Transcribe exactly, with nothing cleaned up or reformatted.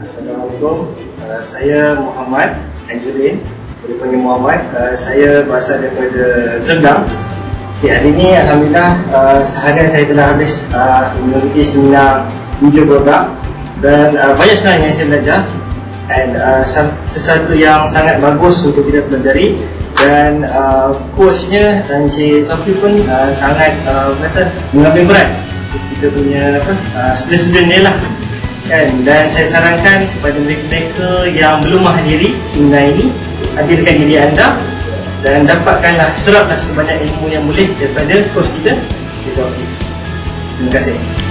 Assalamualaikum, uh, saya Muhammad Anjurin, boleh panggil Muhammad. uh, Saya berasal daripada Zerdang. Okay, hari ini Alhamdulillah uh, seharian saya telah habis uh, mengikuti seminar video produk. Dan uh, banyak sebenarnya yang saya belajar. Dan uh, sesuatu yang sangat bagus untuk kita pelajari. Dan uh, coachnya Encik Sofi pun uh, sangat uh, kata mengambil berat kita punya apa, uh, student-student dia lah kan. Dan saya sarankan kepada mereka-mereka yang belum menghadiri seminar ini, hadirkan diri anda dan dapatkanlah, seraplah sebanyak ilmu yang boleh daripada coach kita, Encik Sofi. Terima kasih.